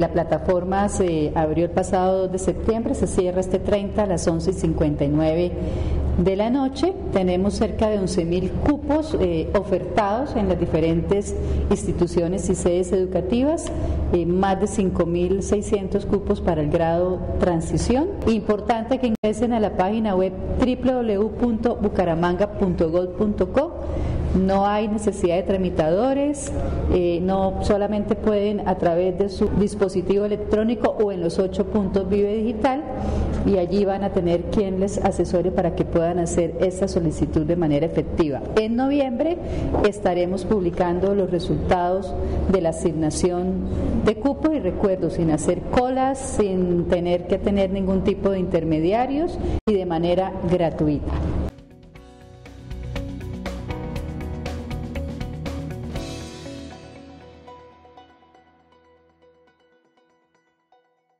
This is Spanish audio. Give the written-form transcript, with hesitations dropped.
La plataforma se abrió el pasado 2 de septiembre, se cierra este 30 a las 11:59 de la noche. Tenemos cerca de 11.000 cupos ofertados en las diferentes instituciones y sedes educativas, más de 5.600 cupos para el grado transición. Importante que ingresen a la página web www.bucaramanga.gov.co. No hay necesidad de tramitadores, no solamente pueden a través de su dispositivo electrónico o en los 8 puntos Vive Digital, y allí van a tener quien les asesore para que puedan hacer esta solicitud de manera efectiva. En noviembre estaremos publicando los resultados de la asignación de cupo, y recuerdo, sin hacer colas, sin tener que tener ningún tipo de intermediarios y de manera gratuita.